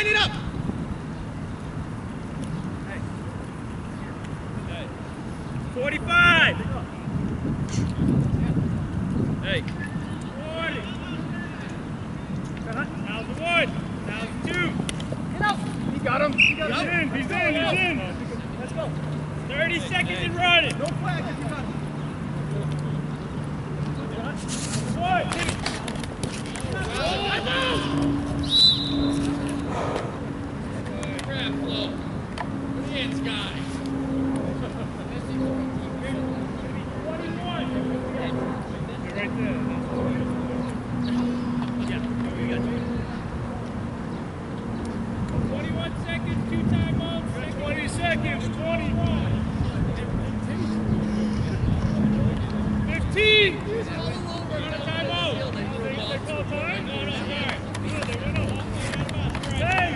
Line it up. Hey. 45. Hey. 40. 1,001. 1,002. Get out. He got him. He got him. He's in. Let's go. 30 seconds and running. No flag if you got him. Grab flow. Hands, guys. 21. You're right there. Yeah, you got 21 seconds, 2 timeouts. 20 seconds, 21. 15. Timeout. They call time? No, sorry. They went off. 10.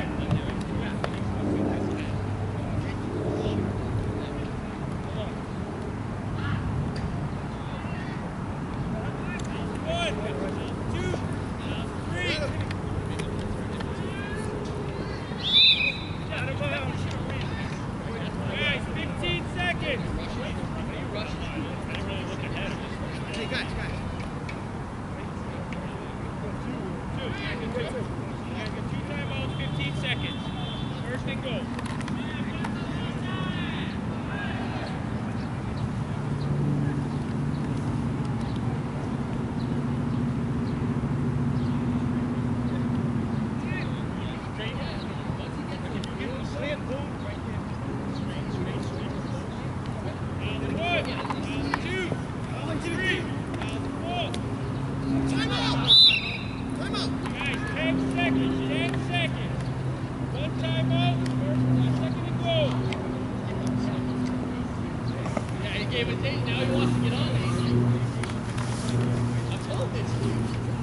Gave a date, now he wants to get on it. I told this dude.